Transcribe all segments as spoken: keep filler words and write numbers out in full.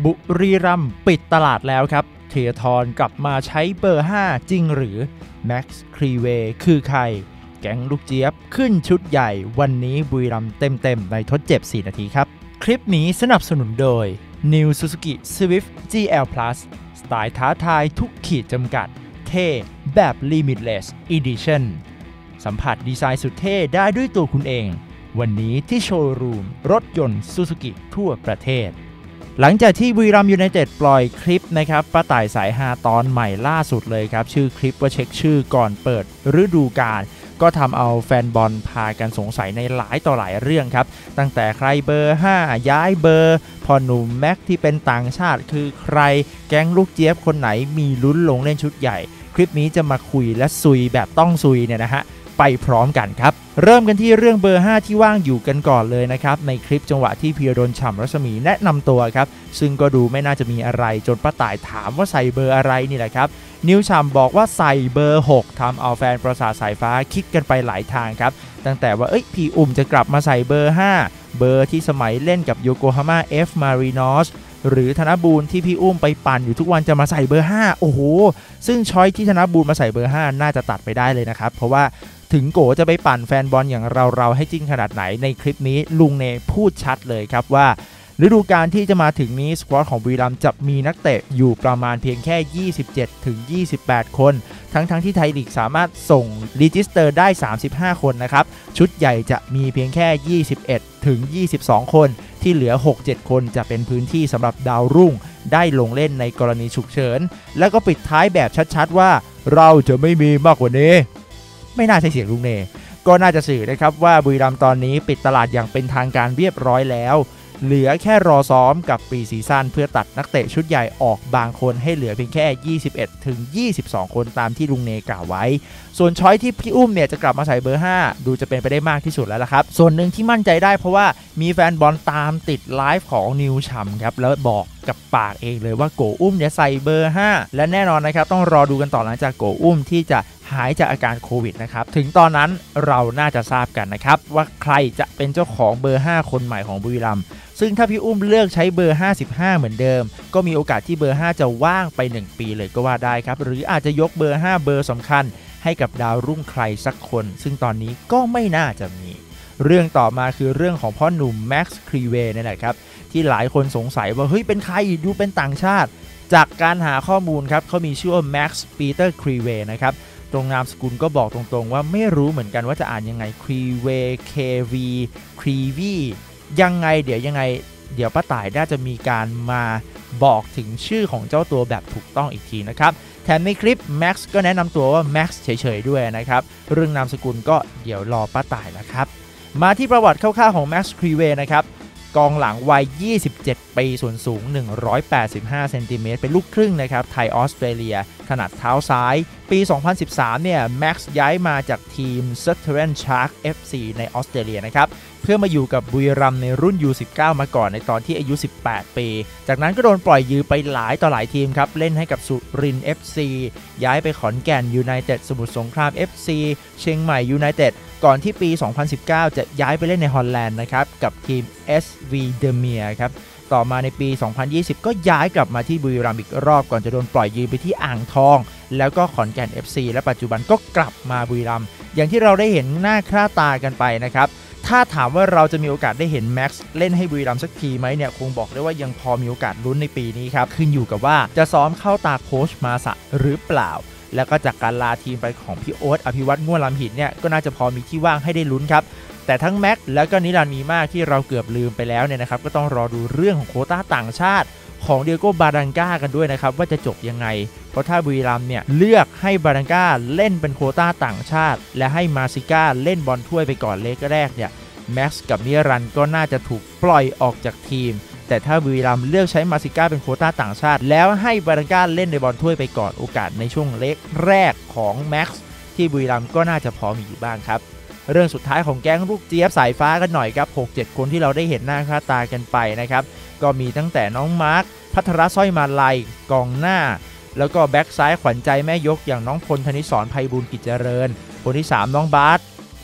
บุรีรัมย์ปิดตลาดแล้วครับเทียทรกลับมาใช้เบอร์ห้าจริงหรือแม็กซ์ครีเวย์คือใครแก๊งลูกเจี๊ยบขึ้นชุดใหญ่วันนี้บุรีรัมย์เต็มๆในทดเจ็บสี่นาทีครับคลิปนี้สนับสนุนโดย New Suzuki Swift จี แอล Plus สไตล์ท้าทายทุกขีดจำกัดเท่แบบ Limitless Edition สัมผัสดีไซน์สุดเท่ได้ด้วยตัวคุณเองวันนี้ที่โชว์รูมรถยนต์ Suzuki ทั่วประเทศหลังจากที่บุรีรัมย์ยูไนเต็ดปล่อยคลิปนะครับป้าต่ายสายฮาตอนใหม่ล่าสุดเลยครับชื่อคลิปว่าเช็คชื่อก่อนเปิดฤดูกาลก็ทำเอาแฟนบอลพากันสงสัยในหลายต่อหลายเรื่องครับตั้งแต่ใครเบอร์ห้าย้ายเบอร์พอหนุ่มแม็กที่เป็นต่างชาติคือใครแก๊งลูกเจี๊ยบคนไหนมีลุ้นลงเล่นชุดใหญ่คลิปนี้จะมาคุยและซุยแบบต้องซุยเนี่ยนะฮะไปพร้อมกันครับเริ่มกันที่เรื่องเบอร์ห้าที่ว่างอยู่กันก่อนเลยนะครับในคลิปจังหวะที่พีรดลฉ่ำรัศมีแนะนำตัวครับซึ่งก็ดูไม่น่าจะมีอะไรจนป้าต่ายถามว่าใส่เบอร์อะไรนี่แหละครับนิวฉ่ำบอกว่าใส่เบอร์หกทำเอาแฟนประสาทสายฟ้าคิดกันไปหลายทางครับตั้งแต่ว่าเอ้ยพี่อุ่มจะกลับมาใส่เบอร์ห้าเบอร์ที่สมัยเล่นกับโยโกฮาม่า เอฟ Marinos หรือธนบูรณ์ที่พี่อุ้มไปปั่นอยู่ทุกวันจะมาใส่เบอร์ห้าโอ้โหซึ่งช้อยที่ธนบูรณ์มาใส่เบอร์ห้าน่าจะตัดไปได้เลยนะครับเพราะว่าถึงโกจะไปปั่นแฟนบอลอย่างเราๆให้จริงขนาดไหนในคลิปนี้ลุงเนพูดชัดเลยครับว่าฤดูกาลที่จะมาถึงนี้สควอตของบุรีรัมย์จะมีนักเตะอยู่ประมาณเพียงแค่ ยี่สิบเจ็ดถึงยี่สิบแปด คนทั้งๆ ท, ที่ไทยลีกสามารถส่งรีจิสเตอร์ได้สามสิบห้าคนนะครับชุดใหญ่จะมีเพียงแค่ ยี่สิบเอ็ดถึงยี่สิบสอง คนที่เหลือ หกเจ็ด คนจะเป็นพื้นที่สำหรับดาวรุ่งได้ลงเล่นในกรณีฉุกเฉินแล้วก็ปิดท้ายแบบชัดๆว่าเราจะไม่มีมากกว่านี้ไม่น่าใช่เสียงลุงเนก็น่าจะสื่อนะครับว่าบุรีรัมย์ตอนนี้ปิดตลาดอย่างเป็นทางการเรียบร้อยแล้วเหลือแค่รอซ้อมกับปรีซีซั่นเพื่อตัดนักเตะชุดใหญ่ออกบางคนให้เหลือเพียงแค่ ยี่สิบเอ็ดถึงยี่สิบสอง คนตามที่ลุงเนกล่าวไว้ส่วนช้อยที่พี่อุ้มเนี่ยจะกลับมาใส่เบอร์ห้าดูจะเป็นไปได้มากที่สุดแล้วล่ะครับส่วนหนึ่งที่มั่นใจได้เพราะว่ามีแฟนบอลตามติดไลฟ์ของนิวชัมครับแล้วบอกกับปากเองเลยว่าโกอุ้มจะใส่เบอร์ห้าและแน่นอนนะครับต้องรอดูกันต่อหลังจากโกอุ้มที่จะหายจากอาการโควิดนะครับถึงตอนนั้นเราน่าจะทราบกันนะครับว่าใครจะเป็นเจ้าของเบอร์ห้าคนใหม่ของบุรีรัมย์ซึ่งถ้าพี่อุ้มเลือกใช้เบอร์ห้าสิบห้าเหมือนเดิมก็มีโอกาสที่เบอร์ห้าจะว่างไปหนึ่งปีเลยก็ว่าได้ครับหรืออาจจะยกเบอร์ห้าเบอร์สำคัญให้กับดาวรุ่งใครสักคนซึ่งตอนนี้ก็ไม่น่าจะมีเรื่องต่อมาคือเรื่องของพ่อหนุ่มแม็กซ์ครีเวย์นี่แหละครับที่หลายคนสงสัยว่าเฮ้ยเป็นใครดูเป็นต่างชาติจากการหาข้อมูลครับเขามีชื่อว่าแม็กซ์ปีเตอร์ครีเวย์นะครับตรงนามสกุลก็บอกตรงๆว่าไม่รู้เหมือนกันว่าจะอ่านยังไงครีเวย์เควีครีวียังไงเดี๋ยวยังไงเดี๋ยวป้าต่ายน่าจะมีการมาบอกถึงชื่อของเจ้าตัวแบบถูกต้องอีกทีนะครับแถมในคลิปแม็กซ์ก็แนะนำตัวว่าแม็กซ์เฉยๆด้วยนะครับเรื่องนามสกุลก็เดี๋ยวรอป้าต่ายนะครับมาที่ประวัติคร่าวๆของแม็กซ์ครีเวย์นะครับกองหลังวัยยี่สิบเจ็ดปีส่วนสูงหนึ่งร้อยแปดสิบห้าเซนติเมตรเป็นลูกครึ่งนะครับไทยออสเตรเลียถนัดเท้าซ้ายปีสองพันสิบสามเนี่ยแม็กซ์ย้ายมาจากทีม Southern Shark เอฟ ซี ในออสเตรเลียนะครับเพื่อมาอยู่กับบุรีรัมย์ในรุ่น ยู สิบเก้า มาก่อนในตอนที่อายุสิบแปดปีจากนั้นก็โดนปล่อยยืมไปหลายต่อหลายทีมครับเล่นให้กับสุรินทร์ เอฟ ซี ย้ายไปขอนแก่นยูไนเต็ดสมุทรสงคราม เอฟ ซี เชียงใหม่ยูไนเต็ดก่อนที่ปีสองพันสิบเก้าจะย้ายไปเล่นในฮอลแลนด์นะครับกับทีม เอส วี เดเมียครับต่อมาในปีสองพันยี่สิบก็ย้ายกลับมาที่บุรีรัมย์อีกรอบก่อนจะโดนปล่อยยืมไปที่อ่างทองแล้วก็ขอนแก่น เอฟ ซี และปัจจุบันก็กลับมาบุรีรัมย์อย่างที่เราได้เห็นหน้าค่าตากันไปนะครับถ้าถามว่าเราจะมีโอกาสได้เห็นแม็กซ์เล่นให้บุรีรัมย์สักทีไหมเนี่ยคงบอกได้ว่ายังพอมีโอกาสลุ้นในปีนี้ครับขึ้นอยู่กับว่าจะซ้อมเข้าตาโค้ชมาสะหรือเปล่าแล้วก็จากการลาทีมไปของพี่โอ๊ตอภิวัตง่วนลำหินเนี่ยก็น่าจะพอมีที่ว่างให้ได้ลุ้นครับแต่ทั้งแม็กแล้วก็นิรันดร์มีมากที่เราเกือบลืมไปแล้วเนี่ยนะครับก็ต้องรอดูเรื่องของโควต้าต่างชาติของเดียโก้บาดังกากันด้วยนะครับว่าจะจบยังไงเพราะถ้าบุรีรัมย์เนี่ยเลือกให้บาดังกาเล่นเป็นโควต้าต่างชาติและให้มาซิก้าเล่นบอลถ้วยไปก่อนเล็กแรกเนี่ยแม็กซ์กับนิรันดร์ก็น่าจะถูกปล่อยออกจากทีมแต่ถ้าบุรีรัมย์เลือกใช้มาซิก้าเป็นโควต้าต่างชาติแล้วให้บาดังกาเล่นในบอลถ้วยไปก่อนโอกาสในช่วงเล็กแรกของแม็กซ์ที่บุรีรัมย์ก็น่าจะพอมีอยู่บ้างครับเรื่องสุดท้ายของแก๊งลูกเจี๊ยบสายฟ้ากันหน่อยครับ หกเจ็ด คนที่เราได้เห็นหน้าค่าตากันไปนะครับก็มีตั้งแต่น้องมาร์คภัทรสร้อยมาลัยกองหน้าแล้วก็แบ็กซ้ายขวัญใจแม่ยกอย่างน้องพลธนิสรไพบูลย์กิจเจริญคนที่สามน้องบาสท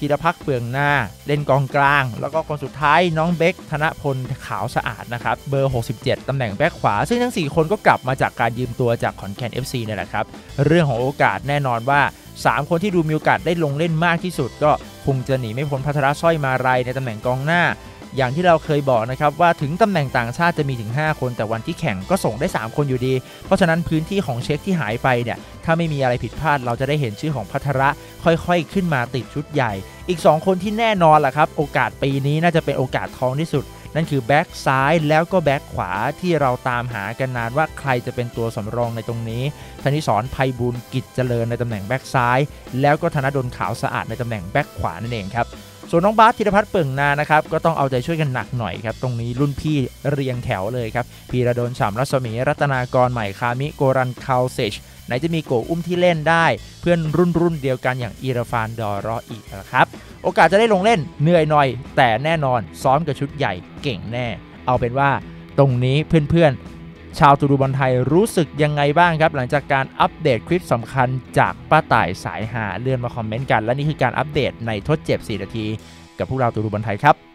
ธีรพักษ์เปื่องนาเล่นกองกลางแล้วก็คนสุดท้ายน้องเบคธนพลขาวสะอาดนะครับเบอร์หกสิบเจ็ดตำแหน่งแบ็คขวาซึ่งทั้งสี่คนก็กลับมาจากการยืมตัวจากขอนแก่น เอฟ ซี เนี่ยแหละครับเรื่องของโอกาสแน่นอนว่าสามคนที่ดูมีโอกาสได้ลงเล่นมากที่สุดก็คงจะหนีไม่พ้นภัทรสร้อยมาลัยในตำแหน่งกองหน้าอย่างที่เราเคยบอกนะครับว่าถึงตำแหน่งต่างชาติจะมีถึงห้าคนแต่วันที่แข่งก็ส่งได้สามคนอยู่ดีเพราะฉะนั้นพื้นที่ของเช็คที่หายไปเนี่ยถ้าไม่มีอะไรผิดพลาดเราจะได้เห็นชื่อของภัทรค่อยๆขึ้นมาติดชุดใหญ่อีกสองคนที่แน่นอนแหละครับโอกาสปีนี้น่าจะเป็นโอกาสทองที่สุดนั่นคือแบ็กซ้ายแล้วก็แบ็กขวาที่เราตามหากันนานว่าใครจะเป็นตัวสำรองในตรงนี้ธนิสรไพบูลย์กิจเจริญในตำแหน่งแบ็กซ้ายแล้วก็ธนดลขาวสะอาดในตำแหน่งแบ็กขวานั่นเองครับส่วนน้องบาสธีรพัฒน์เปื่องนานะครับก็ต้องเอาใจช่วยกันหนักหน่อยครับตรงนี้รุ่นพี่เรียงแถวเลยครับพีระดลฉ่ำรัศมีรัตนากรใหม่คามิโกรันคาลเซชไหนจะมีโกอุ้มที่เล่นได้เพื่อนรุ่นรุ่นเดียวกันอย่างอีราฟานดอรออีกนะครับโอกาสจะได้ลงเล่นเหนื่อยหน่อยแต่แน่นอนซ้อมกับชุดใหญ่เก่งแน่เอาเป็นว่าตรงนี้เพื่อนๆชาวตูดูบอลไทยรู้สึกยังไงบ้างครับหลังจากการอัปเดตคลิปสำคัญจากป้าต่ายสายหาเลื่อนมาคอมเมนต์กันและนี่คือการอัปเดตในทดเจ็บสี่นาทีกับพวกเราตูดูบอลไทยครับ